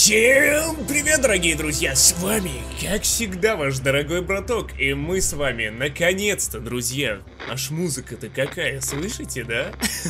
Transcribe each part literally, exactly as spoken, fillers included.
Всем привет, дорогие друзья! С вами, как всегда, ваш дорогой браток. И мы с вами, наконец-то, друзья. Аж музыка-то какая, слышите, да?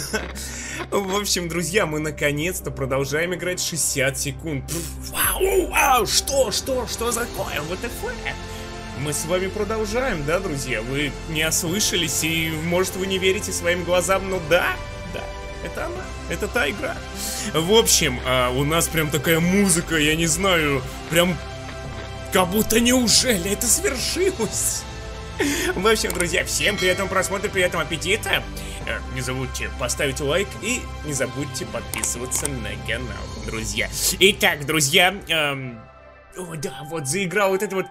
В общем, друзья, мы наконец-то продолжаем играть шестьдесят секунд. Вау, вау, что, что, что такое? вэ тэ эф? Мы с вами продолжаем, да, друзья? Вы не ослышались, и, может, вы не верите своим глазам, но да, да. Это она, это та игра. В общем, а, у нас прям такая музыка, я не знаю, прям как будто неужели это свершилось. В общем, друзья, всем приятного просмотра, приятного аппетита. Не забудьте поставить лайк и не забудьте подписываться на канал, друзья. Итак, друзья, эм... о, да, вот заиграл вот это вот.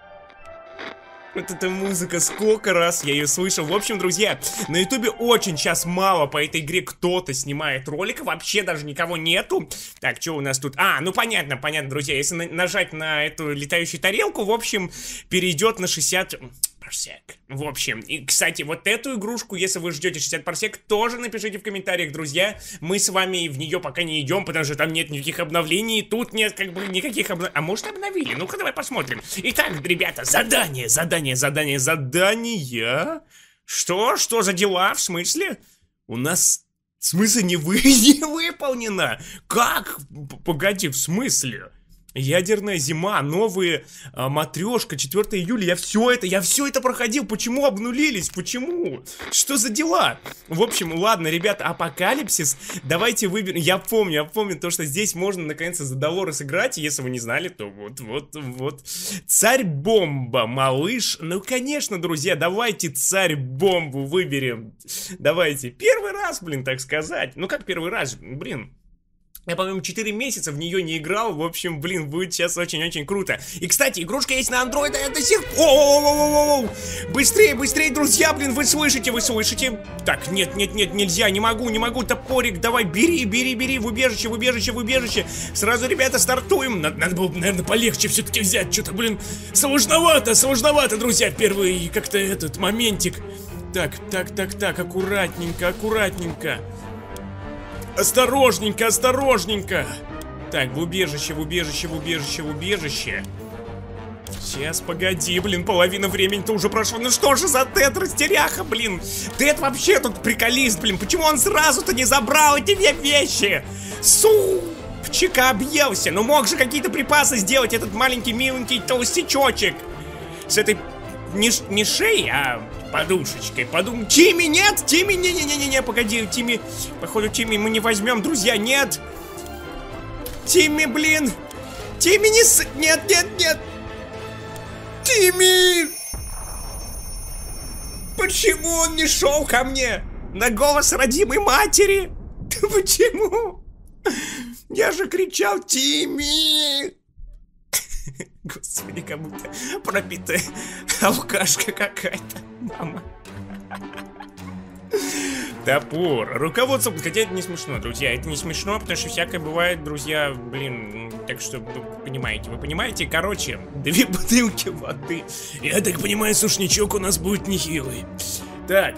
Вот эта музыка, сколько раз я ее слышал. В общем, друзья, на ютубе очень сейчас мало по этой игре кто-то снимает роликов. Вообще даже никого нету. Так, что у нас тут? А, ну понятно, понятно, друзья. Если на нажать на эту летающую тарелку, в общем, перейдет на шестьдесят парсек. В общем, и, кстати, вот эту игрушку, если вы ждете шестьдесят парсек, тоже напишите в комментариях, друзья. Мы с вами в нее пока не идем, потому что там нет никаких обновлений. Тут нет как бы никаких обновлений. А может, обновили? Ну-ка, давай посмотрим. Итак, ребята, задание, задание, задание, задание. Что? Что за дела? В смысле? У нас... В смысле не, вы... не выполнено? Как? П- Погоди, в смысле? Ядерная зима, новые а, матрешка, четвёртого июля. Я все это, я все это проходил. Почему обнулились? Почему? Что за дела? В общем, ладно, ребята, апокалипсис. Давайте выберем. Я помню, я помню то, что здесь можно наконец-то за Долорес играть. Если вы не знали, то вот, вот, вот. Царь-бомба, малыш. Ну, конечно, друзья, давайте царь-бомбу выберем. Давайте. Первый раз, блин, так сказать. Ну, как первый раз, блин. Я, по-моему, четыре месяца в нее не играл. В общем, блин, будет сейчас очень-очень круто. И, кстати, игрушка есть на андроида. Я до сих пор... Быстрее, быстрее, друзья, блин, вы слышите, вы слышите? Так, нет, нет, нет, нельзя, не могу, не могу. Топорик, давай, бери, бери, бери. В убежище, в убежище, в убежище. Сразу, ребята, стартуем. Надо, надо было, наверное, полегче все-таки взять. Что-то, блин, сложновато, сложновато, друзья. Первый как-то этот моментик. Так, так, так, так, аккуратненько, аккуратненько. Осторожненько, осторожненько. Так, в убежище, в убежище, в убежище, в убежище. Сейчас, погоди, блин, половина времени-то уже прошло. Ну что же за Тед, растеряха, блин. Тед вообще тут приколист, блин. Почему он сразу-то не забрал эти две вещи? Супчика объелся. Ну мог же какие-то припасы сделать этот маленький миленький толстячочек. С этой не, не шеей, а... подушечкой, подум... Тимми, нет! Тимми, не-не-не-не, погоди, Тимми... Походу, Тимми мы не возьмем, друзья, нет! Тимми, блин! Тимми не с... Нет, нет, нет! Тимми! Почему он не шел ко мне? На голос родимой матери? Почему? Я же кричал: Тимми! Господи, как будто пропитая алкашка какая-то, мама. Топор. Руководство. Хотя это не смешно, друзья. Это не смешно, потому что всякое бывает, друзья. Блин, так что вы понимаете, вы понимаете. Короче, две бутылки воды. Я так понимаю, сушничок у нас будет нехилый. Так.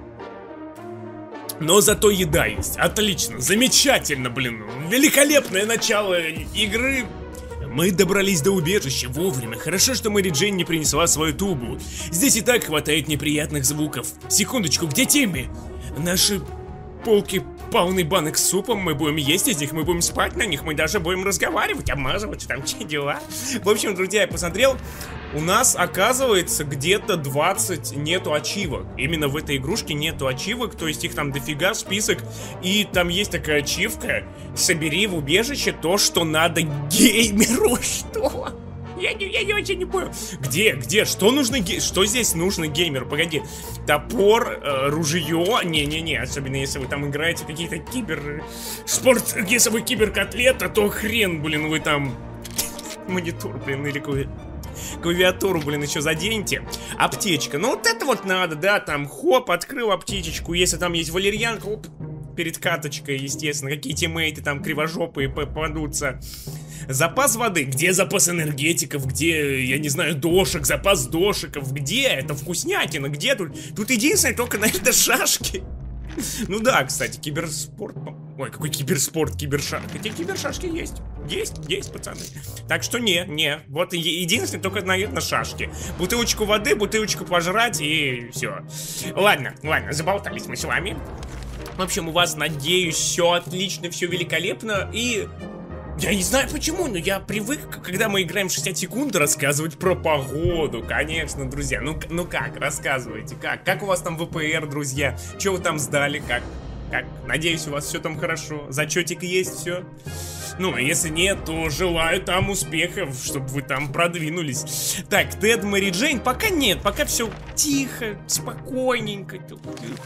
Но зато еда есть. Отлично, замечательно, блин. Великолепное начало игры. Мы добрались до убежища вовремя. Хорошо, что Мэри Джейн не принесла свою тубу. Здесь и так хватает неприятных звуков. Секундочку, где Тимми? Наши полки полны банок с супом. Мы будем есть из них, мы будем спать на них. Мы даже будем разговаривать, обмазываться, там че дела. В общем, друзья, я посмотрел. У нас, оказывается, где-то двадцать нету ачивок. Именно в этой игрушке нету ачивок. То есть их там дофига, список. И там есть такая ачивка: собери в убежище то, что надо геймеру. Что? Я не, я не очень не понял. Где, где, что нужно, что здесь нужно геймеру? Погоди, топор, э, ружье. Не-не-не, особенно если вы там играете какие-то кибер... Спорт, если вы киберкотлета, то хрен, блин, вы там... Монитор, блин, или какой... Клавиатуру, блин, еще заденьте. Аптечка, ну вот это вот надо, да, там, хоп, открыл аптечечку. Если там есть валерьянка, оп, перед каточкой, естественно. Какие тиммейты там кривожопые попадутся. Запас воды, где запас энергетиков, где, я не знаю, дошек, запас дошиков, где это вкуснятина, где тут? Тут единственное только, наверное, шашки. Ну да, кстати, киберспорт, Ой, какой киберспорт, кибершаг. Хотя кибершашки есть. Есть, есть, пацаны. Так что не, не. Вот единственное, только, наверное, шашки. Бутылочку воды, бутылочку пожрать и все. Ладно, ладно, заболтались мы с вами. В общем, у вас, надеюсь, все отлично, все великолепно. И я не знаю почему, но я привык, когда мы играем шестьдесят секунд, рассказывать про погоду. Конечно, друзья. Ну, ну как, рассказывайте, как? Как у вас там ВПР, друзья? Че вы там сдали, как? Как? Надеюсь, у вас все там хорошо. Зачетик есть, все. Ну, а если нет, то желаю там успехов, чтобы вы там продвинулись. Так, Тед, Мэри Джейн, пока нет, пока все тихо, спокойненько, тихо.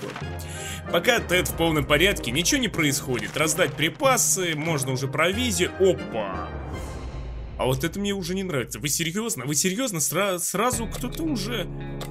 Пока Тед в полном порядке, ничего не происходит. Раздать припасы, можно уже провизию. Опа! А вот это мне уже не нравится. Вы серьезно? Вы серьезно? Сра сразу кто-то уже...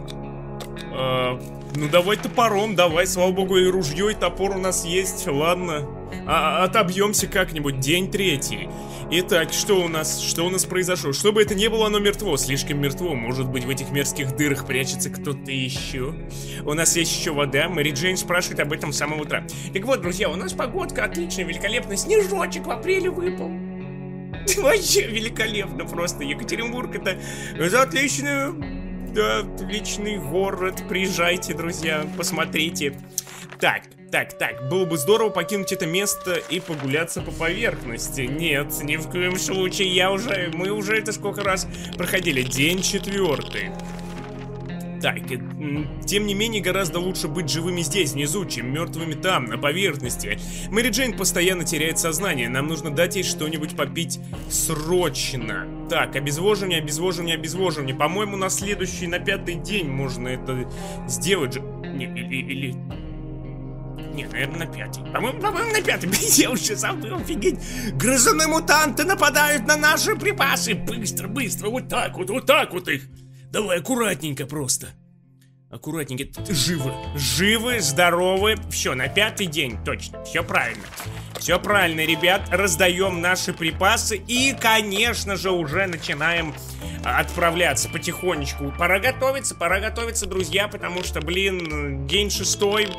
А, ну давай топором, давай, слава богу, и ружье, и топор у нас есть, ладно. А, отобьемся как-нибудь, день третий. Итак, что у нас, что у нас произошло? Что бы это ни было, оно мертво, слишком мертво. Может быть, в этих мерзких дырах прячется кто-то еще. У нас есть еще вода, Мэри Джейн спрашивает об этом с самого утра. Так вот, друзья, у нас погодка отличная, великолепная. Снежочек в апреле выпал. Вообще великолепно просто. Екатеринбург это, это отлично. Да, отличный город. Приезжайте, друзья, посмотрите. Так, так, так, было бы здорово покинуть это место и погуляться по поверхности. Нет, ни в коем случае. Я уже, мы уже это сколько раз проходили. День четвертый. Так, и, тем не менее, гораздо лучше быть живыми здесь, внизу, чем мертвыми там, на поверхности. Мэри Джейн постоянно теряет сознание. Нам нужно дать ей что-нибудь попить срочно. Так, обезвоживание, обезвоживание, обезвоживание. По-моему, на следующий, на пятый день можно это сделать же. Не, или... или... Нет, наверное, на пятый. По-моему, по-моему, на пятый. Я уже забыл, офигеть. Грызуны-мутанты нападают на наши припасы. Быстро, быстро, вот так вот, вот так вот их. Давай аккуратненько просто. Аккуратненько. Живы. Живы, здоровы. Все, на пятый день. Точно. Все правильно. Все правильно, ребят. Раздаем наши припасы. И, конечно же, уже начинаем отправляться потихонечку. Пора готовиться, пора готовиться, друзья. Потому что, блин, день шестой.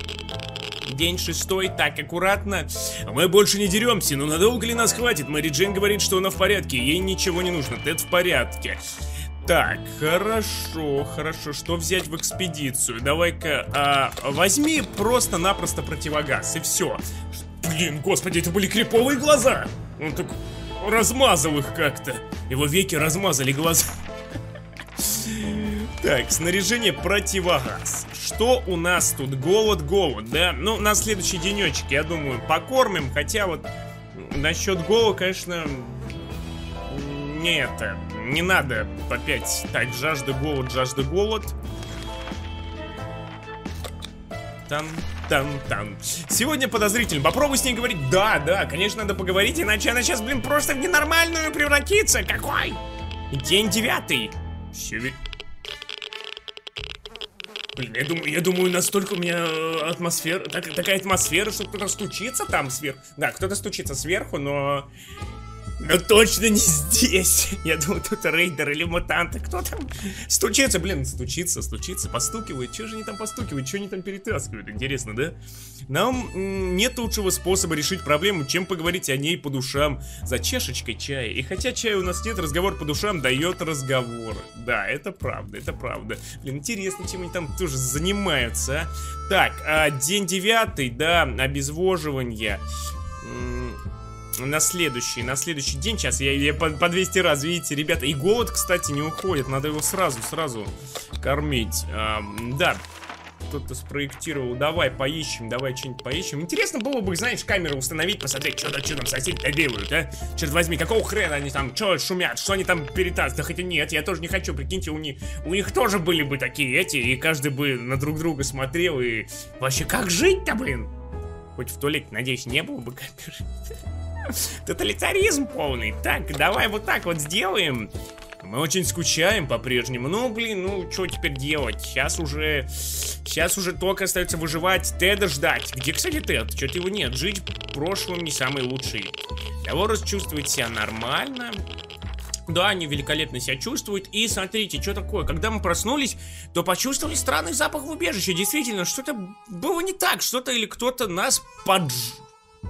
День шестой, так, аккуратно. Мы больше не деремся, но надолго ли нас хватит? Мэри Джейн говорит, что она в порядке. Ей ничего не нужно. Тед в порядке. Так, хорошо, хорошо. Что взять в экспедицию? Давай-ка, а, возьми просто-напросто противогаз, и все. Блин, господи, это были криповые глаза. Он так размазал их как-то. Его веки размазали глаза. Так, снаряжение противогаз. Что у нас тут? Голод, голод, да? Ну, на следующий денечек, я думаю, покормим. Хотя вот насчет голода, конечно, не это... Не надо опять. Так, жажда, голод, жажда, голод. Там, там, там. Сегодня подозрительно. Попробуй с ней говорить. Да, да, конечно, надо поговорить, иначе она сейчас, блин, просто в ненормальную превратится. Какой? День девятый. Все. Блин, я думаю, я думаю, настолько у меня атмосфера, так, такая атмосфера, что кто-то стучится там сверху. Да, кто-то стучится сверху, но... Но точно не здесь. Я думаю, тут рейдер или мутанты. Кто там стучится? Блин, стучится, стучится, постукивает. Че же они там постукивают? Че они там перетаскивают? Интересно, да? Нам нет лучшего способа решить проблему, чем поговорить о ней по душам за чашечкой чая. И хотя чая у нас нет, разговор по душам дает разговор. Да, это правда, это правда. Блин, интересно, чем они там тоже занимаются, а? Так, а, день девятый, да, обезвоживание. На следующий, на следующий день. Сейчас я, я по, по двести раз, видите, ребята. И голод, кстати, не уходит. Надо его сразу, сразу кормить. а, Да, кто-то спроектировал. Давай поищем, давай что-нибудь поищем. Интересно было бы, знаешь, камеру установить, посмотреть, что-то, что там соседи-то делают, а? Черт возьми, какого хрена они там, что шумят, что они там перетаскивают? Да хотя нет, я тоже не хочу, прикиньте, у них, у них тоже были бы такие эти, и каждый бы на друг друга смотрел, и вообще, как жить-то, блин? Хоть в туалете, надеюсь, не было бы камеры. Тоталитаризм полный. Так, давай вот так вот сделаем. Мы очень скучаем по-прежнему. Ну, блин, ну, что теперь делать? Сейчас уже... Сейчас уже только остается выживать, Теда ждать. Где, кстати, Тед? Что-то его нет. Жить в прошлом не самый лучший. Леворус чувствует себя нормально. Да, они великолепно себя чувствуют. И смотрите, что такое. Когда мы проснулись, то почувствовали странный запах в убежище. Действительно, что-то было не так. Что-то или кто-то нас подж...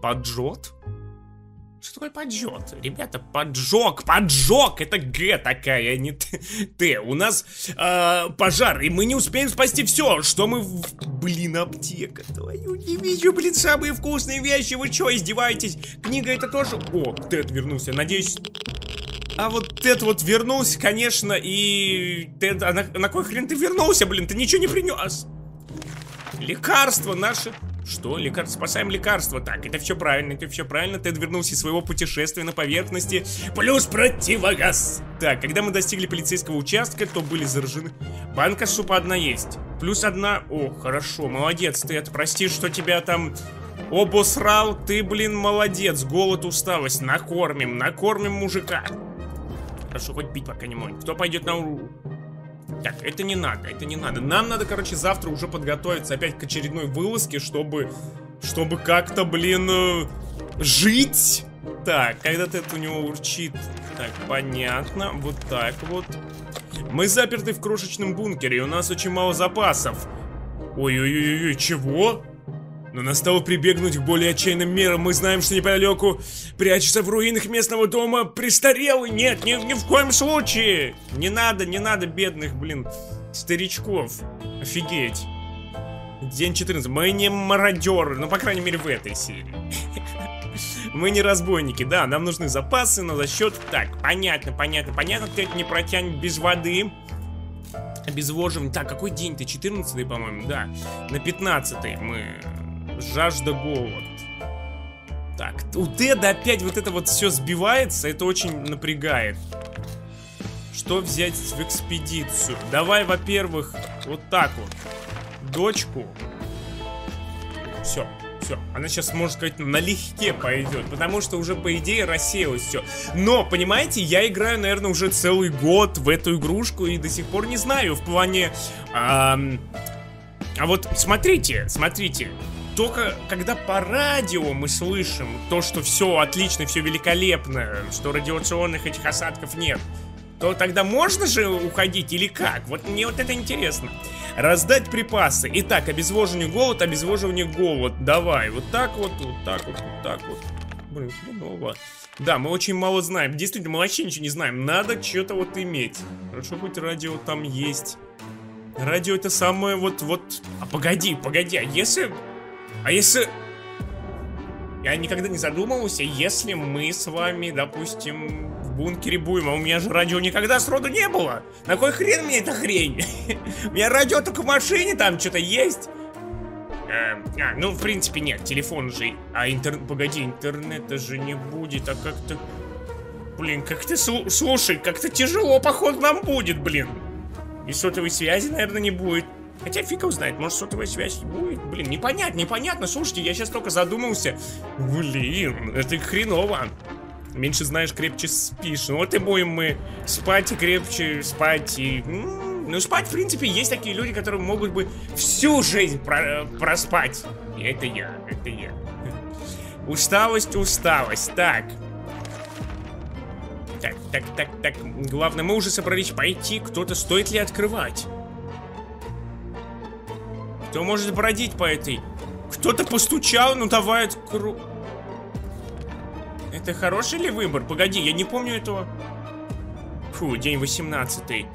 Поджот? Что такое поджот? Ребята, поджог, поджог, это Г такая, а не Т. У нас э, пожар, и мы не успеем спасти все, что мы... В... Блин, аптека, твою не вижу, блин, самые вкусные вещи, вы что, издеваетесь? Книга это тоже... О, Тед вернулся, надеюсь... А вот Тед вот вернулся, конечно, и... Тед, а на, на кой хрен ты вернулся, блин, ты ничего не принес? Лекарства наши... Что? Лекарство? Спасаем лекарство. Так, это все правильно, это все правильно. Тед вернулся из своего путешествия на поверхности. Плюс противогаз. Так, когда мы достигли полицейского участка, то были заражены. Банка супа одна есть. Плюс одна... О, хорошо, молодец, Тед. Прости, что тебя там обосрал. Ты, блин, молодец. Голод, усталость. Накормим, накормим мужика. Хорошо, хоть пить пока не можем. Кто пойдет на уру? Так, это не надо, это не надо. Нам надо, короче, завтра уже подготовиться опять к очередной вылазке, чтобы... Чтобы как-то, блин, э, жить. Так, когда это у него урчит. Так, понятно. Вот так вот. Мы заперты в крошечном бункере, и у нас очень мало запасов. Ой-ой-ой-ой, чего? Но настало прибегнуть к более отчаянным мерам. Мы знаем, что неподалеку прячется в руинах местного дома престарелый. Нет, ни, ни в коем случае. Не надо, не надо бедных, блин, старичков. Офигеть. День четырнадцатый. Мы не мародеры, ну, по крайней мере, в этой серии. Мы не разбойники, да, нам нужны запасы, но за счет... Так, понятно, понятно, понятно. Ты не протянет без воды. Обезвоживание. Так, какой день-то? четырнадцатый, по-моему, да. На пятнадцатый мы... Жажда, голод. Так, у Теда опять вот это вот все сбивается. Это очень напрягает. Что взять в экспедицию? Давай, во-первых, вот так вот. Дочку. Все, все. Она сейчас, можно сказать, налегке пойдет. Потому что уже, по идее, рассеялось все. Но, понимаете, я играю, наверное, уже целый год в эту игрушку. И до сих пор не знаю в плане... А, а вот смотрите, смотрите. Только когда по радио мы слышим то, что все отлично, все великолепно, что радиационных этих осадков нет, то тогда можно же уходить или как? Вот мне вот это интересно. Раздать припасы. Итак, обезвоживание, голод, обезвоживание, голод. Давай, вот так вот, вот так вот, вот так вот. Блин, хреново. Да, мы очень мало знаем. Действительно, мы вообще ничего не знаем. Надо что-то вот иметь. Хорошо, хоть радио там есть. Радио это самое вот, вот... А погоди, погоди, а если... А если... Я никогда не задумывался, если мы с вами, допустим, в бункере будем, а у меня же радио никогда сроду не было. На кой хрен мне эта хрень? У меня радио только в машине, там что-то есть. А, ну, в принципе, нет, телефон же... А интернет... Погоди, интернета же не будет, а как-то... Блин, как-то... Слушай, как-то тяжело, походу, нам будет, блин. И сотовой связи, наверное, не будет. Хотя фиг его знает, может сотовая связь будет. Блин, непонятно, непонятно. Слушайте, я сейчас только задумался. Блин, это хреново. Меньше знаешь, крепче спишь. Ну вот и будем мы спать и крепче спать. И... Ну спать, в принципе, есть такие люди, которые могут бы всю жизнь про проспать. И это я, это я. Усталость, усталость. Так. Так, так, так, так. Главное, мы уже собрались пойти. Кто-то, стоит ли открывать? Кто может бродить по этой? Кто-то постучал, ну давай откру... Это хороший ли выбор? Погоди, я не помню этого. Фу, день восемнадцатый.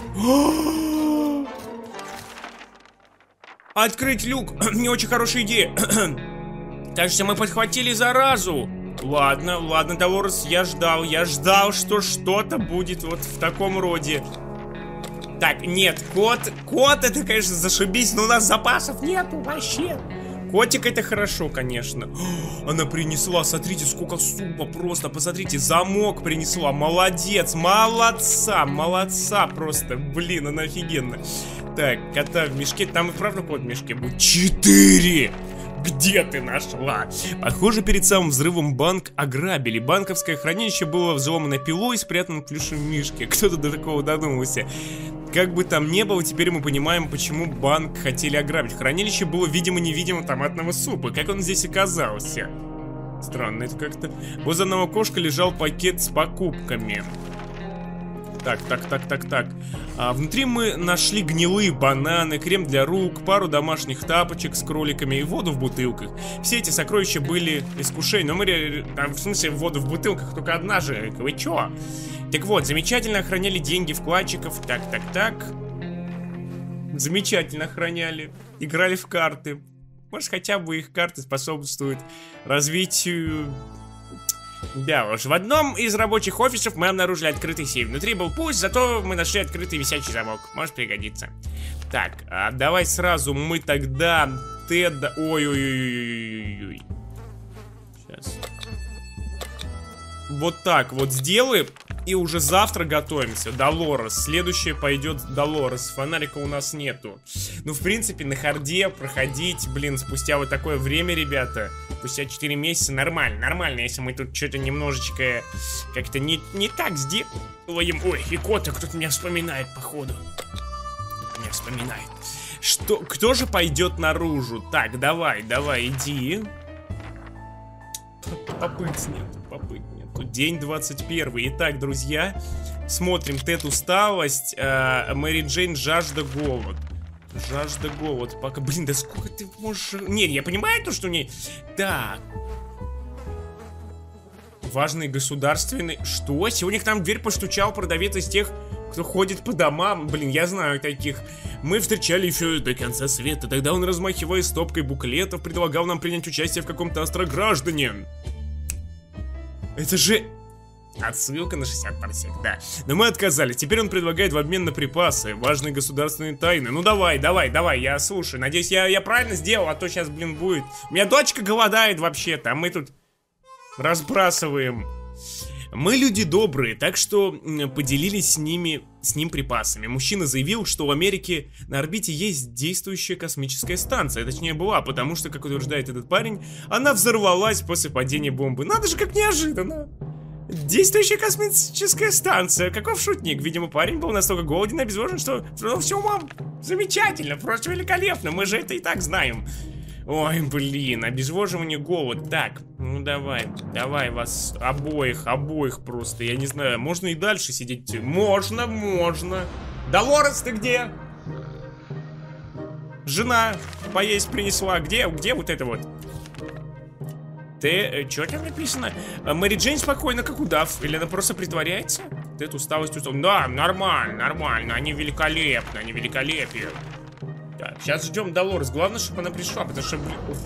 Открыть люк. Не очень хорошая идея. Кажется, мы подхватили заразу. Ладно, ладно, Долорес, я ждал. Я ждал, что что-то будет вот в таком роде. Так, нет, кот, кот это, конечно, зашибись, но у нас запасов нету вообще. Котик это хорошо, конечно. Она принесла, смотрите, сколько супа просто, посмотрите, замок принесла, молодец, молодца, молодца просто, блин, она офигенная. Так, кота в мешке, там и правда кот в мешке будет. Четыре! Где ты нашла? Похоже, перед самым взрывом банк ограбили. Банковское хранилище было взломано пилой и спрятано в плюшевом мишке. Кто-то до такого додумался. Как бы там ни было, теперь мы понимаем, почему банк хотели ограбить. Хранилище было видимо-невидимо томатного супа. Как он здесь оказался? Странно, это как-то... Возле одного окошка лежал пакет с покупками. Так, так, так, так, так. А, внутри мы нашли гнилые бананы, крем для рук, пару домашних тапочек с кроликами и воду в бутылках. Все эти сокровища были искушения. Но мы, а, в смысле, воду в бутылках только одна же. Вы чё? Так вот, замечательно охраняли деньги вкладчиков. Так, так, так. Замечательно охраняли. Играли в карты. Может, хотя бы их карты способствуют развитию... Да уж, в одном из рабочих офисов мы обнаружили открытый сейф. Внутри был пусть, зато мы нашли открытый висячий замок. Может пригодиться. Так, а давай сразу мы тогда Теда... Ой-ой-ой-ой-ой-ой. Сейчас. Вот так вот сделаем. И уже завтра готовимся. Долорес. Следующее пойдет Долорес. Фонарика у нас нету. Ну, в принципе, на харде проходить, блин, спустя вот такое время, ребята, спустя четыре месяца, нормально, нормально. Если мы тут что-то немножечко как-то не, не так сделаем. Ой, и кота кто-то меня вспоминает, походу. Меня вспоминает. Что, кто же пойдет наружу? Так, давай, давай, иди. Попыть нет, попыть нет. День двадцать первый. Итак, друзья, смотрим. Тед усталость, э, Мэри Джейн жажда голод. Жажда голод. Пока, блин, да сколько ты можешь... Нет, я понимаю то, что не... Так. Важный государственный... Что? Сегодня к нам в дверь постучал продавец из тех, кто ходит по домам. Блин, я знаю таких. Мы встречали еще до конца света. Тогда он, размахивая стопкой буклетов, предлагал нам принять участие в каком-то астрограждане. Это же... Отсылка на шестьдесят парсек, да. Но мы отказались. Теперь он предлагает в обмен на припасы важные государственные тайны. Ну давай, давай, давай, я слушаю. Надеюсь, я, я правильно сделал, а то сейчас, блин, будет. У меня дочка голодает вообще-то, а мы тут разбрасываем. Мы люди добрые, так что поделились с ними, с ним припасами. Мужчина заявил, что в Америке на орбите есть действующая космическая станция. Точнее была, потому что, как утверждает этот парень, она взорвалась после падения бомбы. Надо же, как неожиданно. Действующая космическая станция. Каков шутник. Видимо, парень был настолько голоден и обезвожен, что... Ну, все, мам, замечательно, просто великолепно. Мы же это и так знаем. Ой, блин, обезвоживание, голод. Так, ну давай, давай вас обоих, обоих просто. Я не знаю, можно и дальше сидеть? Можно, можно. Долорес, ты где? Жена поесть принесла. Где, где вот это вот? Ты, что там написано? Мэри Джейн спокойно, как удав. Или она просто притворяется? Ты эту усталость устал. Да, нормально, нормально. Они великолепны, они великолепие. Так, сейчас ждем Долорес. Главное, чтобы она пришла, потому что...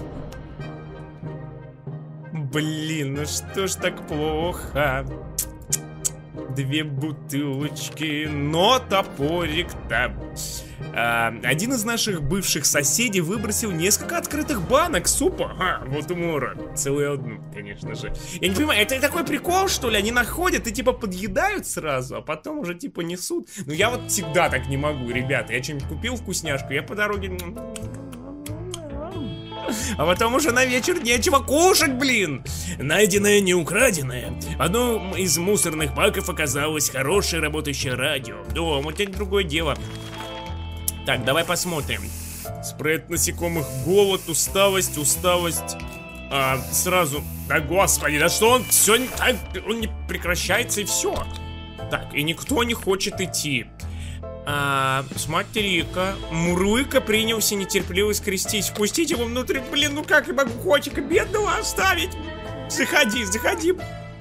Блин, ну что ж так плохо? Две бутылочки, но топорик-то... А, один из наших бывших соседей выбросил несколько открытых банок супа. А, вот умора. Целую одну, конечно же. Я не понимаю, это такой прикол, что ли? Они находят и типа подъедают сразу, а потом уже типа несут. Ну я вот всегда так не могу, ребята. Я что-нибудь купил вкусняшку, я по дороге... А потом уже на вечер нечего кушать, блин. Найденное, не украденное. Одно из мусорных баков оказалось хорошее работающее радио. О, вот это другое дело. Так, давай посмотрим. Спрей от насекомых, голод, усталость, усталость. А, сразу. Да господи, да что он все не так, он не прекращается и все. Так, и никто не хочет идти. А, смотри-ка, Мурлыка принялся нетерпеливо скрестись. Впустить его внутрь, блин, ну как я могу котика бедного оставить? Заходи, заходи.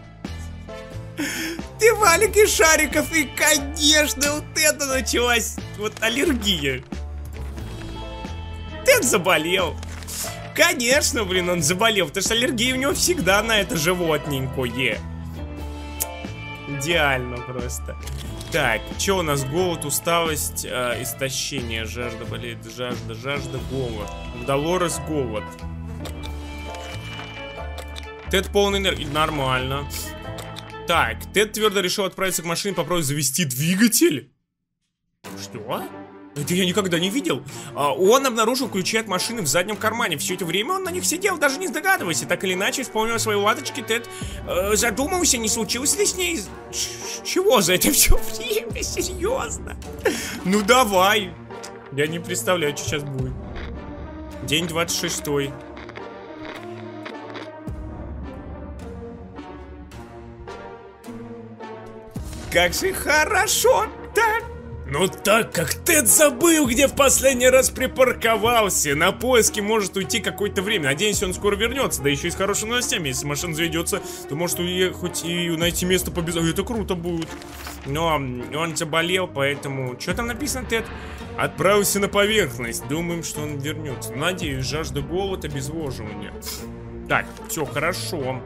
Ты маленький шариков, и, конечно, вот это началась вот аллергия. Тед заболел. Конечно, блин, он заболел, потому что аллергия у него всегда на это животненькое. Идеально просто. Так, что у нас? Голод, усталость, э, истощение, жажда болеет, жажда, жажда, голод. Долорес, голод. Тед полный энергии, нормально. Так, Тед твердо решил отправиться к машине, попробовать завести двигатель. Что? Это я никогда не видел. а, Он обнаружил ключи от машины в заднем кармане. Все это время он на них сидел, даже не догадываясь. Так или иначе, вспомнив свои латочки, Тед э, задумался, не случилось ли с ней... Ч чего за это все время? Серьезно? Ну давай. Я не представляю, что сейчас будет. День двадцать шестой. как же хорошо так. Ну так как Тед забыл, где в последний раз припарковался. На поиски может уйти какое-то время. Надеюсь, он скоро вернется. Да еще и с хорошими новостями. Если машина заведется, то может уехать и найти место по безопасности. Это круто будет. Но он заболел, поэтому... Что там написано, Тед? Отправился на поверхность. Думаем, что он вернется. Надеюсь, жажда, голод, обезвоживание. Так, все хорошо.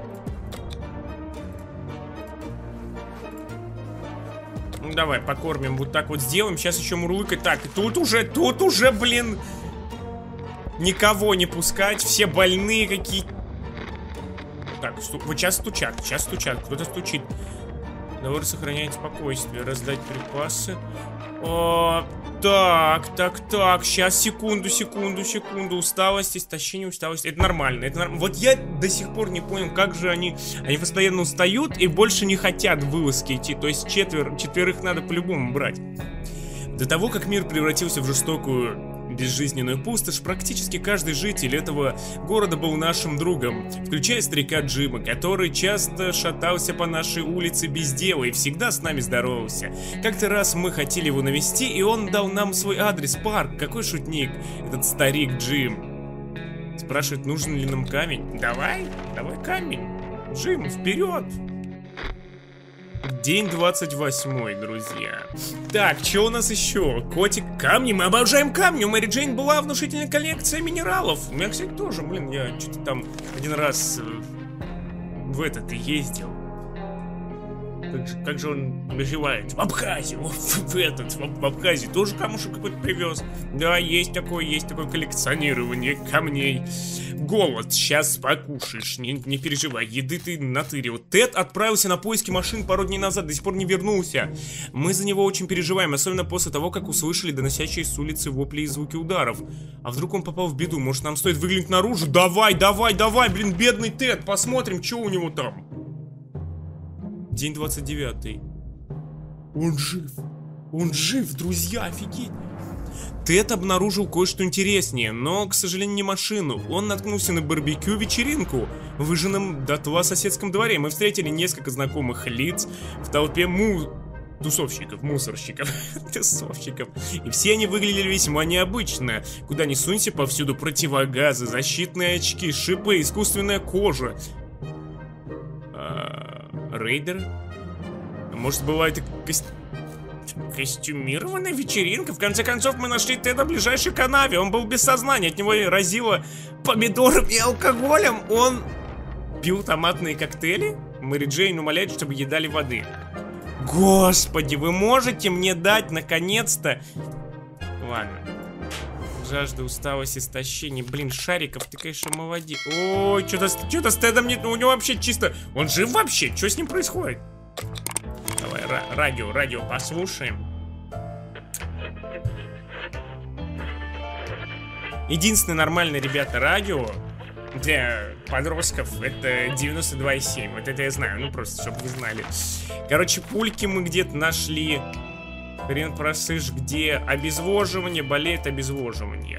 Ну давай, покормим, вот так вот сделаем. Сейчас еще мурлыкать. Так, тут уже, тут уже, блин, никого не пускать. Все больные какие. Так, сту... вот сейчас стучат, сейчас стучат, кто-то стучит. Договор сохраняет спокойствие. Раздать припасы. О, так, так, так. Сейчас, секунду, секунду, секунду. Усталость, истощение, усталость. Это нормально, это нормально. Вот я до сих пор не понял, как же они... Они постоянно устают и больше не хотят в вылазки идти. То есть четвер... четверых надо по-любому брать. До того, как мир превратился в жестокую... безжизненную пустошь, практически каждый житель этого города был нашим другом, включая старика Джима, который часто шатался по нашей улице без дела и всегда с нами здоровался. Как-то раз мы хотели его навести, и он дал нам свой адрес, парк. Какой шутник, этот старик Джим. Спрашивает, нужен ли нам камень. Давай, давай камень. Джим, вперед! День двадцать восьмой, друзья. Так, что у нас еще? Котик, камни, мы обожаем камни. У Мэри Джейн была внушительная коллекция минералов. У меня, кстати, тоже, блин, я что-то там один раз в этот ездил. Как же, как же он выживает? В Абхазию, в, в этот, в, в Абхазии тоже камушек какой-то привез. Да, есть такое, есть такое коллекционирование камней. Голод, сейчас покушаешь, не, не переживай, еды ты натырил. Тед отправился на поиски машин пару дней назад, до сих пор не вернулся. Мы за него очень переживаем, особенно после того, как услышали доносящие с улицы вопли и звуки ударов. А вдруг он попал в беду, может нам стоит выглянуть наружу? Давай, давай, давай, блин, бедный Тед, посмотрим, что у него там. День двадцать девятый. Он жив. Он жив, друзья, офигеть. Тед обнаружил кое-что интереснее, но, к сожалению, не машину. Он наткнулся на барбекю-вечеринку в выжженном дотла соседском дворе. Мы встретили несколько знакомых лиц в толпе му... тусовщиков, мусорщиков, тусовщиков. И все они выглядели весьма необычно. Куда ни сунься, повсюду противогазы, защитные очки, шипы, искусственная кожа. Рейдер? Может, была это кост... костюмированная вечеринка? В конце концов, мы нашли Теда в ближайшей канаве. Он был без сознания, от него разило помидором и алкоголем. Он пил томатные коктейли. Мэри Джейн умоляет, чтобы едали воды. Господи, вы можете мне дать, наконец-то? Ладно. Жажда, усталость, истощение. Блин, Шариков, ты, конечно, молодец. Ой, что-то что-то с Тедом нет. У него вообще чисто... Он жив вообще? Что с ним происходит? Давай, радио, радио послушаем. Единственное нормальное, ребята, радио для подростков — это девяносто два и семь. Вот это я знаю, ну просто, чтобы вы знали. Короче, пульки мы где-то нашли. Хрен просышь, где обезвоживание, болеет обезвоживание.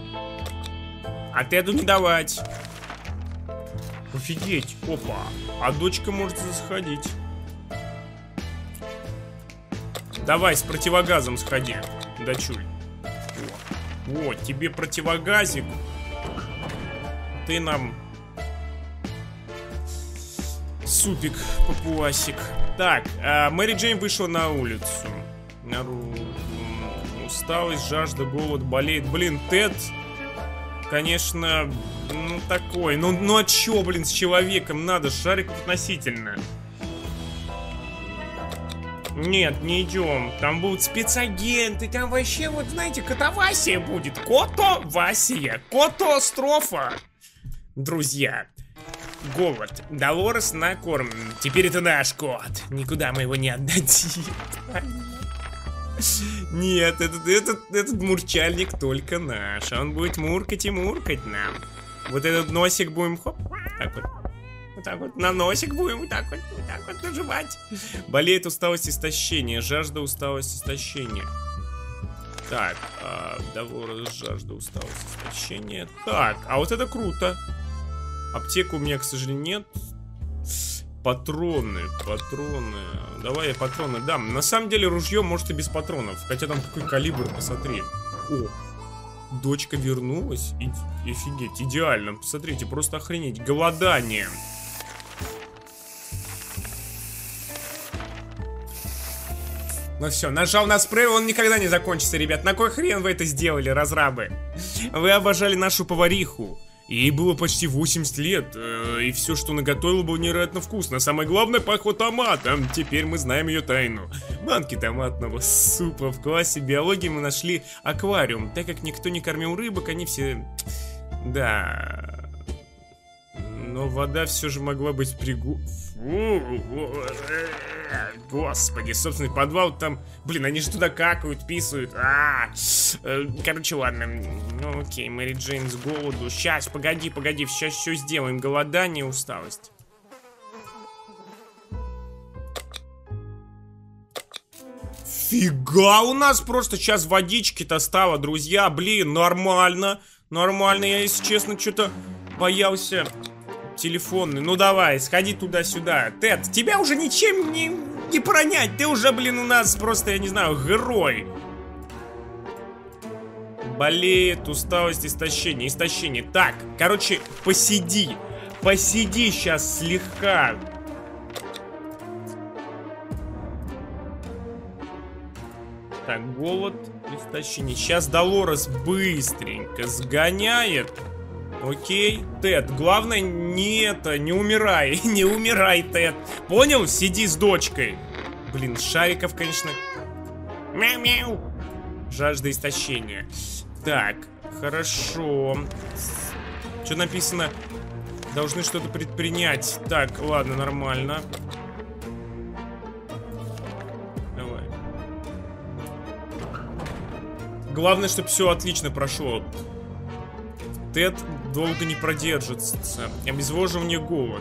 А Теду не давать. Офигеть, опа. А дочка может сходить. Давай с противогазом сходи, дочуль. О, тебе противогазик. Ты нам супик, папуасик. Так, а Мэри Джейн вышла на улицу. Нару... Усталость, жажда, голод, болеет. Блин, Тед, конечно, ну такой. Ну, ну а чё, блин, с человеком надо? Шарик относительно. Нет, не идем. Там будут спецагенты. Там вообще, вот знаете, катавасия будет. Котовасия. Котострофа. Друзья. Голод. Долорес накормлен. Теперь это наш кот. Никуда мы его не отдадим. Нет, этот, этот, этот мурчальник только наш. Он будет муркать и муркать нам. Вот этот носик будем хоп, так вот. Вот так вот на носик будем вот так вот, вот так вот нажимать. Болеет усталость, истощение. Жажда, усталость, истощение. Так, а, договор, жажда, усталость, истощение. Так, а вот это круто. Аптеку у меня, к сожалению, нет. патроны, патроны. Давай я патроны дам. На самом деле ружье может и без патронов. Хотя там какой калибр, посмотри. О, дочка вернулась. И, офигеть, идеально. Посмотрите, просто охренеть. Голодание. Ну все, нажал на спрей, он никогда не закончится, ребят. На кой хрен вы это сделали, разрабы? Вы обожали нашу повариху. Ей было почти восемьдесят лет, э, и все, что наготовила, было невероятно вкусно. Самое главное, пахло томатом. Теперь мы знаем ее тайну. Банки томатного супа. В классе биологии мы нашли аквариум. Так как никто не кормил рыбок, они все... Да... Но вода все же могла быть пригу... Господи, собственный подвал там... Блин, они же туда какают, писают. А -а -а. Короче, ладно. Ну окей, Мэри Джейн с голоду. Сейчас, погоди, погоди, сейчас все сделаем. Голодание, усталость. Фига, у нас просто сейчас водички-то стало, друзья. Блин, нормально. Нормально, я, если честно, что-то боялся... Телефонный, ну давай, сходи туда-сюда. Тед, тебя уже ничем не, не пронять. Ты уже, блин, у нас просто, я не знаю, герой. Болеет, усталость, истощение. Истощение. Так, короче, посиди. Посиди сейчас слегка. Так, голод, истощение. Сейчас Долорес быстренько сгоняет. Окей, Тед, главное не это, не умирай, не умирай, Тед. Понял? Сиди с дочкой. Блин, шариков, конечно. Мяу-мяу. Жажда истощения. Так, хорошо. Что написано? Должны что-то предпринять. Так, ладно, нормально. Давай. Главное, чтобы все отлично прошло. Тед долго не продержится. Обезвоживание, голод.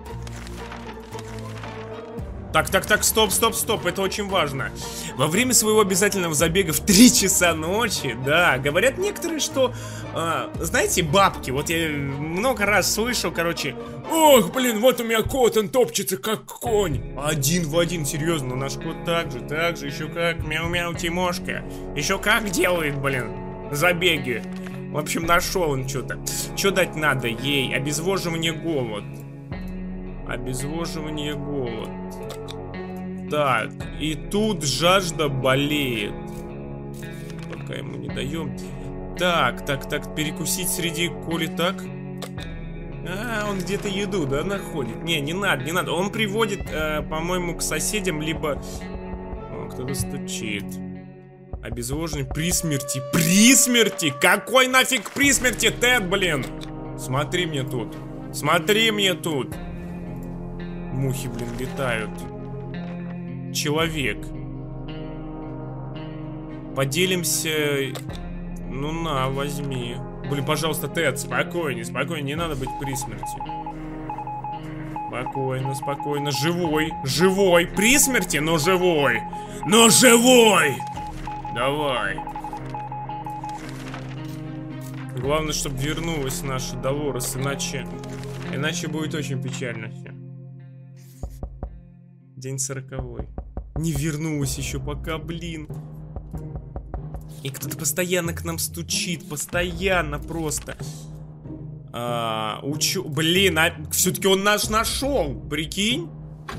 Так, так, так, стоп, стоп, стоп, это очень важно. Во время своего обязательного забега в три часа ночи, да, говорят некоторые, что, а, знаете, бабки, вот я много раз слышал, короче, ох, блин, вот у меня кот, он топчется как конь. Один в один, серьезно, наш кот так же, так же, еще как, мяу-мяу, Тимошка. Еще как делает, блин, забеги. В общем, нашел он что-то. Что дать надо ей? Обезвоживание, голод. Обезвоживание, голод. Так, и тут жажда болеет. Пока ему не даем. Так, так, так, перекусить среди коли так. А, он где-то еду, да, находит. Не, не надо, не надо. Он приводит, э, по-моему, к соседям, либо... О, кто-то стучит. Обезвоживание при смерти. При смерти? Какой нафиг при смерти, Тед, блин? Смотри мне тут. Смотри мне тут. Мухи, блин, летают. Человек. Поделимся. Ну на, возьми. Блин, пожалуйста, Тед, спокойнее, спокойнее. Не надо быть при смерти. Спокойно, спокойно. Живой, живой. При смерти, но живой. Но живой! Давай. Главное, чтобы вернулась наша Долорес, иначе... Иначе будет очень печально все. День сороковой. Не вернулась еще пока, блин. И кто-то постоянно к нам стучит. Постоянно просто. А, учу... Блин, а... все-таки он наш нашел. Прикинь?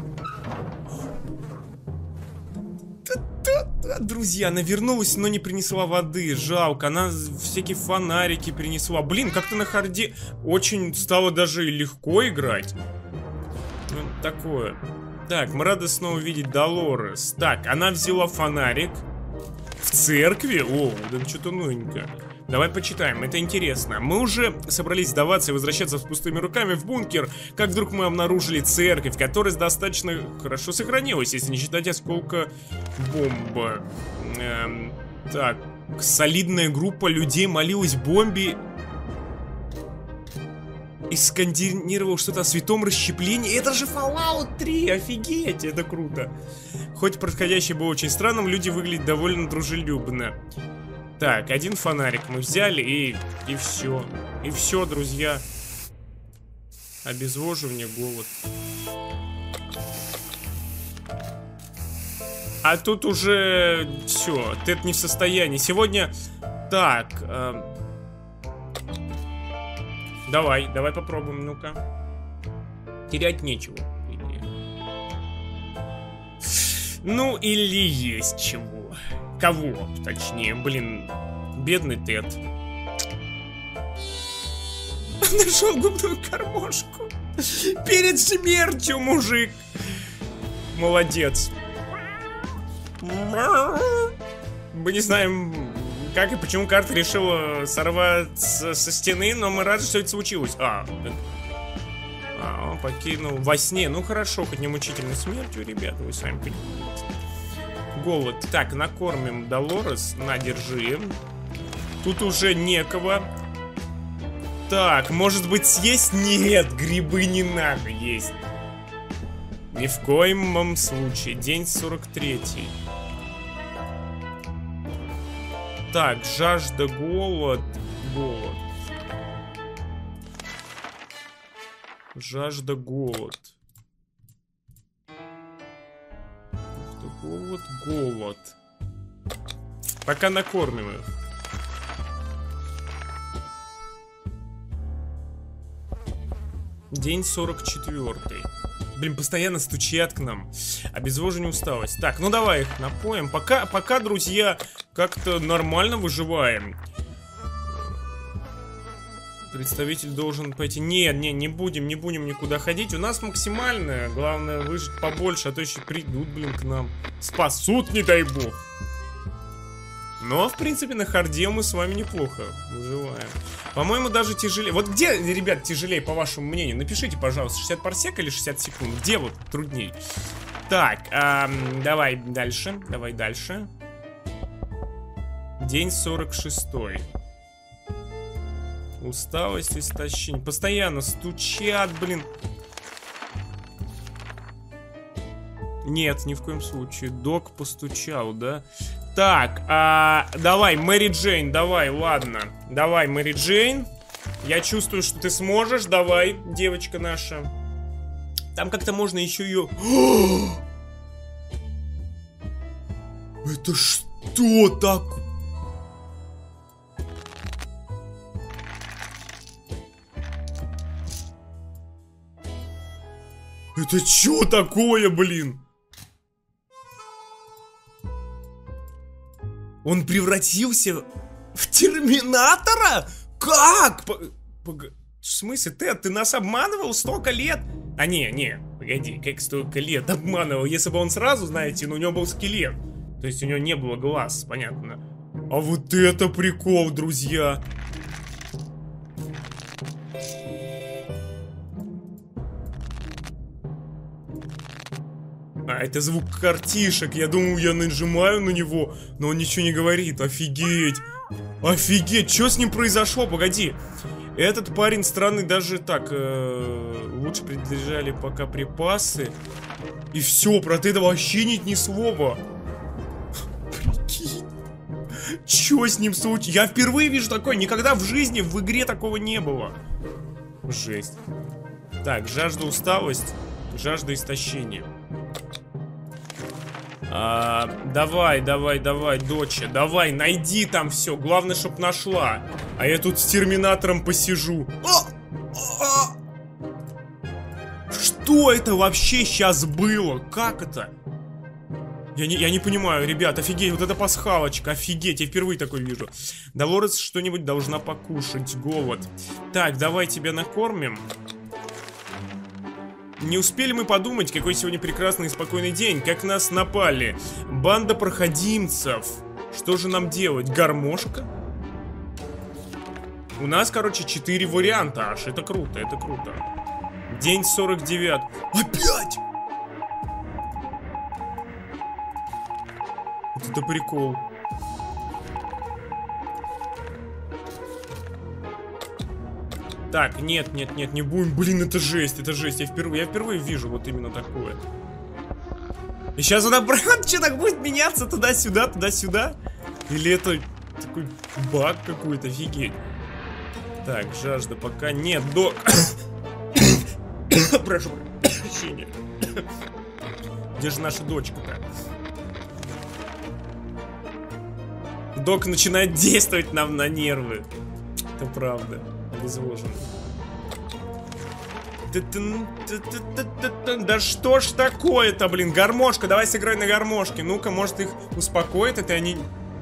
Друзья, она вернулась, но не принесла воды. Жалко, она всякие фонарики принесла. Блин, как-то на харде очень стало даже легко играть. Ну, такое. Так, мы рады снова видеть Долорес. Так, она взяла фонарик. В церкви? О, да что-то новенькое. Давай почитаем, это интересно. Мы уже собрались сдаваться и возвращаться с пустыми руками в бункер, как вдруг мы обнаружили церковь, которая достаточно хорошо сохранилась, если не считать осколка бомба. Эм, так, солидная группа людей молилась бомбе и скандировал что-то о святом расщеплении. Это же Fallout три, офигеть, это круто. Хоть происходящее было очень странным, люди выглядят довольно дружелюбно. Так, один фонарик мы взяли, и, и все. И все, друзья. Обезвоживание, голод. А тут уже все, Тед не в состоянии. Сегодня... Так. Э... Давай, давай попробуем, ну-ка. Терять нечего. Ну, или есть чего. Кого, точнее, блин. Бедный Тед. Нашел губную гармошку. Перед смертью, мужик. Молодец. Мы не знаем, как и почему карта решила сорваться со стены, но мы рады, что это случилось. А, а он покинул во сне. Ну хорошо, хоть не мучительной смертью, ребята, вы сами понимаете. Голод. Так, накормим Долорес. На, держи. Тут уже некого. Так, может быть съесть? Нет, грибы не надо есть. Ни в коем случае. День сорок третий. Так, жажда, голод. Голод. Жажда, голод. Голод, голод. Пока накормим их. День сорок четвёртый. Блин, постоянно стучат к нам. Обезвоживание, усталость. Так, ну давай их напоим. Пока, пока, друзья, как-то нормально выживаем. Представитель должен пойти. Нет, не, не будем, не будем никуда ходить. У нас максимальное. Главное выжить побольше, а то еще придут, блин, к нам. Спасут, не дай бог. Но, в принципе, на харде мы с вами неплохо выживаем. По-моему, даже тяжелее. Вот где, ребят, тяжелее, по вашему мнению? Напишите, пожалуйста, шестьдесят парсек или шестьдесят секунд? Где вот трудней? Так, эм, давай дальше. Давай дальше. День сорок шестой. Усталость, истощение. Постоянно стучат, блин. Нет, ни в коем случае. Док постучал, да? Так, а, давай, Мэри Джейн, давай, ладно. Давай, Мэри Джейн. Я чувствую, что ты сможешь. Давай, девочка наша. Там как-то можно еще ее... Это что такое? Это что такое, блин? Он превратился в Терминатора? Как? П в смысле, Тед, ты нас обманывал столько лет? А не, не, погоди, как столько лет обманывал? Если бы он сразу, знаете, ну у него был скелет. То есть у него не было глаз, понятно. А вот это прикол, друзья. А, это звук картишек. Я думаю, я нажимаю на него, но он ничего не говорит. Офигеть. Офигеть, что с ним произошло? Погоди. Этот парень странный даже так. Э, лучше принадлежали пока припасы. И все, про это вообще нет ни слова. Прикинь. Что с ним случилось? Я впервые вижу такое. Никогда в жизни в игре такого не было. Жесть. Так, жажда, усталость. Жажда, истощения. А, давай, давай, давай, доча, давай, найди там все. Главное, чтоб нашла. А я тут с Терминатором посижу. А! А! Что это вообще сейчас было? Как это? Я не, я не понимаю, ребят, офигеть, вот это пасхалочка, офигеть, я впервые такой вижу. Долорес что-нибудь должна покушать, голод. Так, давай тебя накормим. Не успели мы подумать, какой сегодня прекрасный и спокойный день, как нас напали. Банда проходимцев. Что же нам делать? Гармошка? У нас, короче, четыре варианта аж. Это круто, это круто. День сорок девятый. Опять! Вот это прикол. Так, нет, нет, нет, не будем. Блин, это жесть, это жесть. Я впервые, я впервые вижу вот именно такое. И сейчас он обратно что так будет меняться туда-сюда, туда-сюда? Или это такой баг какой-то, офигеть. Так, жажда пока нет, док. Прошу прощения. Где же наша дочка-то? док начинает действовать нам на нервы. Это правда. Обезвожен. Да что ж такое-то, блин? Гармошка, давай сыграй на гармошке. Ну-ка, может их успокоит, это они...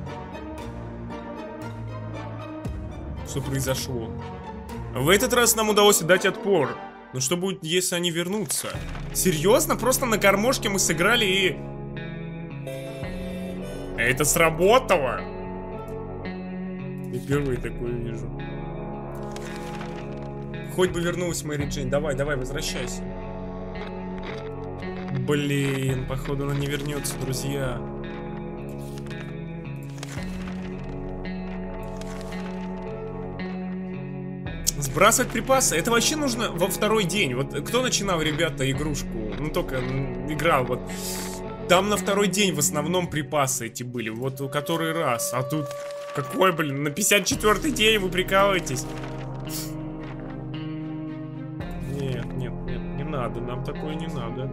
Что произошло? В этот раз нам удалось дать отпор. Но что будет, если они вернутся? Серьезно? Просто на гармошке мы сыграли и... Это сработало? Я впервые такое вижу. Хоть бы вернулась Мэри Джейн. Давай, давай, возвращайся. Блин, походу она не вернется, друзья. Сбрасывать припасы, это вообще нужно во второй день. Вот кто начинал, ребята, игрушку? Ну, только играл, вот. Там на второй день в основном припасы эти были. Вот у который раз. А тут какой, блин, на пятьдесят четвёртый день вы прикалываетесь? Нет, нет, нет, не надо. Нам такое не надо.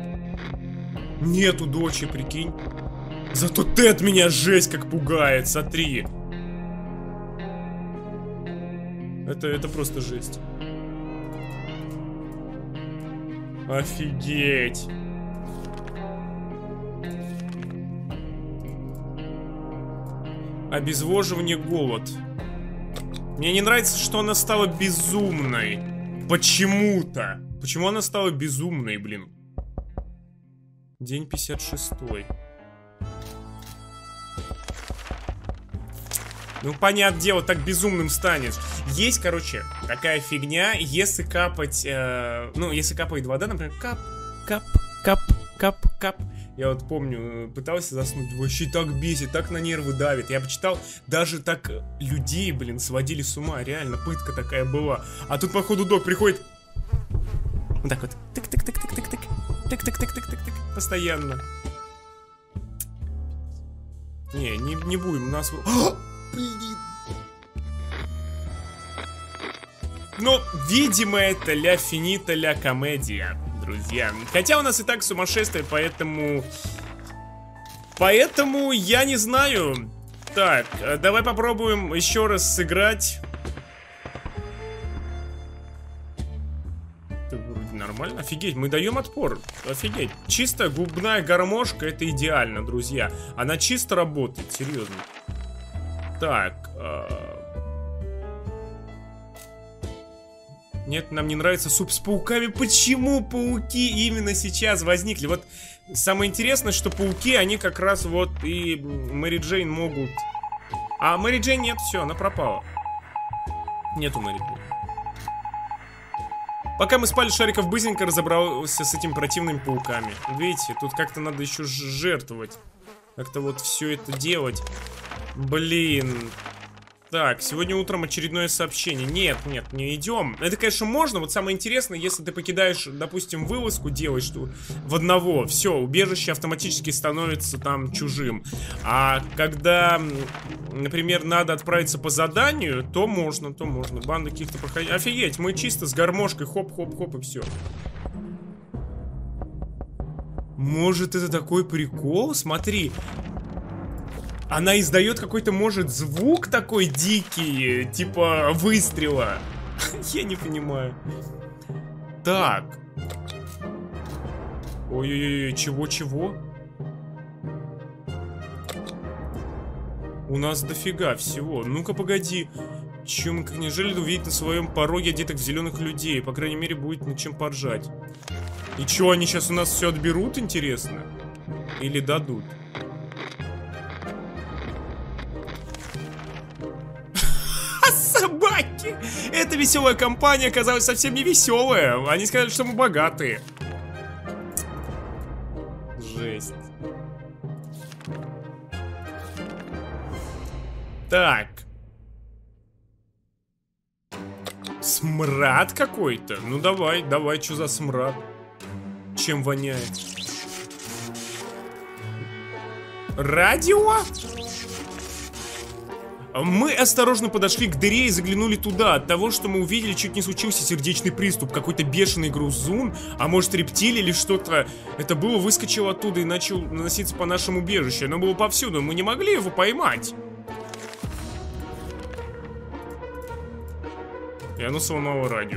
Нету дочи, прикинь. Зато Тед меня жесть как пугает, смотри. Это, это просто жесть. Офигеть. Обезвоживание, голод. Мне не нравится, что она стала безумной. Почему-то. Почему она стала безумной, блин? День пятьдесят шестой. Ну, понятное дело, так безумным станешь. Есть, короче, такая фигня, если капать, э, ну, если капает вода, например, кап, кап, кап, кап, кап. Я вот помню, пытался заснуть, вообще так бесит, так на нервы давит. Я почитал, даже так людей, блин, сводили с ума, реально, пытка такая была. А тут, походу, док приходит, вот так вот, тык-тык-тык-тык-тык-тык, тык-тык-тык-тык-тык-тык, постоянно. Не, не, не будем, у нас... Блин. Ну, видимо, это ля финита ля комедия, друзья. Хотя у нас и так сумасшествие, поэтому... Поэтому я не знаю. Так, давай попробуем еще раз сыграть. Это вроде нормально. Офигеть, мы даем отпор. Офигеть. Чисто губная гармошка, это идеально, друзья. Она чисто работает, серьезно. Так, э... нет, нам не нравится суп с пауками. Почему пауки именно сейчас возникли? Вот самое интересное, что пауки, они как раз вот и Мэри Джейн могут. А Мэри Джейн нет, все, она пропала. Нету Мэри Джейн. Пока мы спали, Шариков быстренько разобрался с этими противными пауками. Видите, тут как-то надо еще жертвовать. Как-то вот все это делать. Блин. Так, сегодня утром очередное сообщение. Нет, нет, не идем. Это, конечно, можно. Вот самое интересное, если ты покидаешь, допустим, вылазку, делаешь что в одного, все, убежище автоматически становится там чужим. А когда, например, надо отправиться по заданию, то можно, то можно. Банда каких-то проходить. Офигеть, мы чисто с гармошкой, хоп-хоп-хоп и все. Может, это такой прикол? Смотри. Она издает какой-то, может, звук такой дикий, типа выстрела. Я не понимаю. Так. Ой-ой-ой, чего-чего? У нас дофига всего. Ну-ка, погоди. Чем, как неужели увидеть на своем пороге одетых в зеленых людей? По крайней мере, будет над чем поржать. И что, они сейчас у нас все отберут, интересно? Или дадут? Собаки! Эта веселая компания оказалась совсем не веселая. Они сказали, что мы богатые. Жесть. Так. Смрад какой-то? Ну давай, давай, что за смрад? Чем воняет? Радио? Мы осторожно подошли к дыре и заглянули туда. От того, что мы увидели, чуть не случился сердечный приступ. Какой-то бешеный грузун, а может рептилия или что-то. Это было, выскочило оттуда и начал наноситься по нашему убежищу. Оно было повсюду, мы не могли его поймать. И оно сломало радио.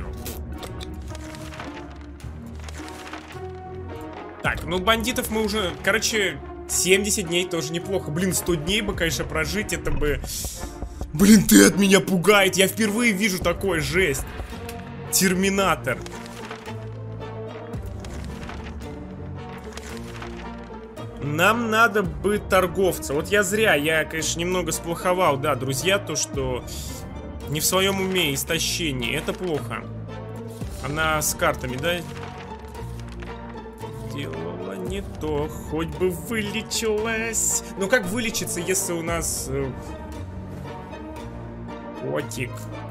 Так, ну бандитов мы уже... Короче, семьдесят дней тоже неплохо. Блин, сто дней бы, конечно, прожить, это бы... Блин, ты от меня пугает. Я впервые вижу такое, жесть. Терминатор. Нам надо быть торговца. Вот я зря, я, конечно, немного сплоховал, да, друзья, то, что не в своем уме, истощение. Это плохо. Она с картами, да? Делала не то, хоть бы вылечилась. Ну как вылечиться, если у нас... Э, котик.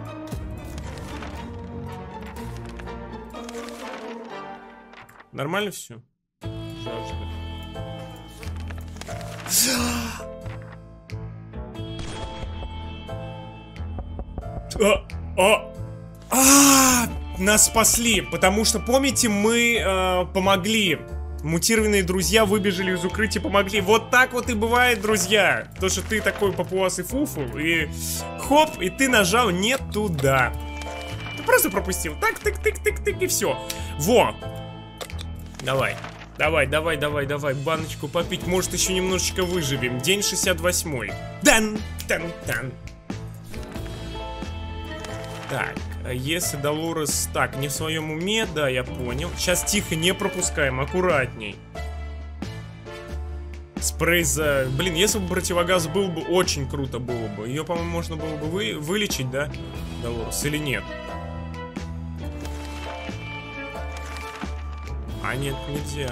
Нормально все? Жажда. А, а, а, нас спасли, потому что, помните, мы э, помогли. Мутированные друзья выбежали из укрытия, помогли. Вот так вот и бывает, друзья. То, что ты такой папуас и фуфу, и хоп, и ты нажал не туда. Ты просто пропустил. Так, тык-тык-тык-тык, и все. Во. Давай. Давай, давай, давай, давай, баночку попить. Может, еще немножечко выживем. День шестьдесят восьмой. Дан, тан, тан. Так, а если Долорес... Так, не в своем уме, да, я понял. Сейчас тихо, не пропускаем, аккуратней. Спрей за... Блин, если бы противогаз был бы, очень круто было бы. Ее, по-моему, можно было бы вы... вылечить, да, Долорес, или нет? А нет, нельзя.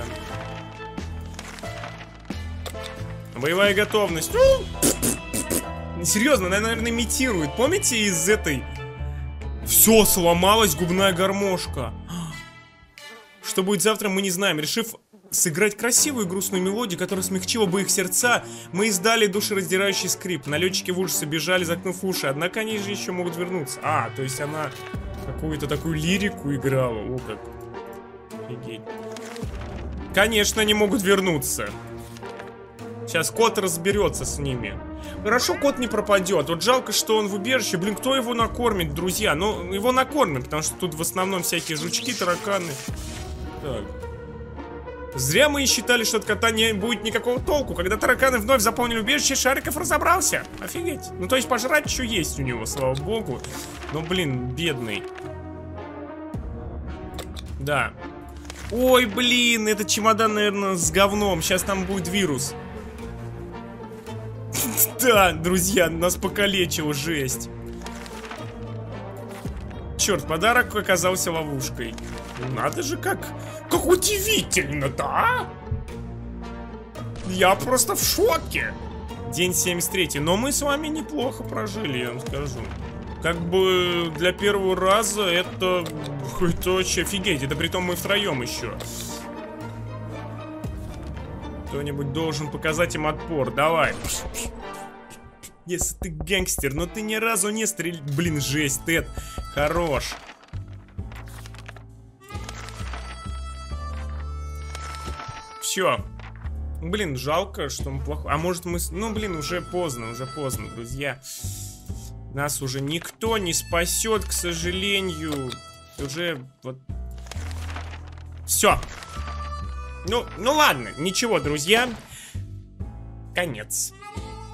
Боевая готовность. Серьезно, она, наверное, имитирует. Помните из этой... Все, сломалась губная гармошка. Что будет завтра, мы не знаем. Решив сыграть красивую и грустную мелодию, которая смягчила бы их сердца, мы издали душераздирающий скрип. Налетчики в ужасе бежали, закнув уши. Однако они же еще могут вернуться. А, то есть она какую-то такую лирику играла. О, как. Офигеть. Конечно, они могут вернуться. Сейчас кот разберется с ними. Хорошо, кот не пропадет. Вот жалко, что он в убежище. Блин, кто его накормит, друзья? Ну, его накормят, потому что тут в основном всякие жучки, тараканы. Так. Зря мы и считали, что от кота не будет никакого толку. Когда тараканы вновь заполнили убежище, Шариков разобрался. Офигеть. Ну, то есть пожрать еще есть у него, слава богу. Но, блин, бедный. Да. Ой, блин, этот чемодан, наверное, с говном. Сейчас там будет вирус. Да, друзья, нас покалечило, жесть. Черт, подарок оказался ловушкой. Надо же, как... Как удивительно, да? Я просто в шоке. День семьдесят третий. Но мы с вами неплохо прожили, я вам скажу. Как бы для первого раза это... Это вообще офигеть. Это притом мы втроем еще. Кто-нибудь должен показать им отпор. Давай. Если ты гангстер, но ты ни разу не стрель... Блин, жесть, Тед. Хорош. Все. Блин, жалко, что мы плохо... А может мы... Ну, блин, уже поздно, уже поздно, друзья. Нас уже никто не спасет, к сожалению. Уже вот... Все. Ну, ну ладно, ничего, друзья. Конец.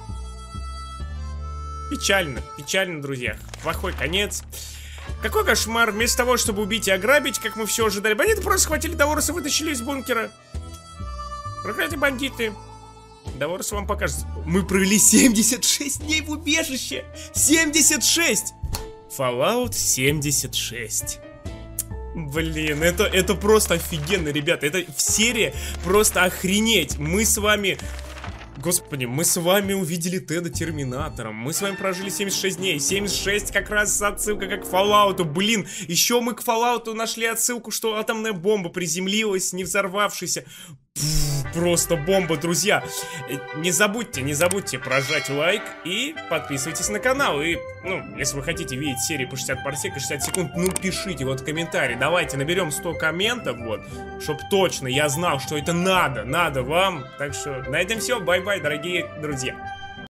Печально, печально, друзья. Плохой конец. Какой кошмар. Вместо того, чтобы убить и ограбить, как мы все ожидали, бандиты просто схватили Долореса и вытащили из бункера. Проклятые бандиты. Долорес вам покажет. Мы провели семьдесят шесть дней в убежище. семьдесят шесть. Fallout семьдесят шесть. Блин, это, это просто офигенно, ребята. Это серия просто охренеть. Мы с вами... Господи, мы с вами увидели Теда Терминатором. Мы с вами прожили семьдесят шесть дней. семьдесят шесть как раз отсылка как к Fallout. Блин, еще мы к Fallout нашли отсылку, что атомная бомба приземлилась, не взорвавшаяся. Пфф, просто бомба, друзья. Не забудьте, не забудьте прожать лайк и подписывайтесь на канал. И, ну, если вы хотите видеть серии по шестьдесят парсек и шестьдесят секунд, ну, пишите вот в комментарии. Давайте наберем сто комментов, вот, чтоб точно я знал, что это надо, надо вам. Так что на этом все, бай-бай, дорогие друзья.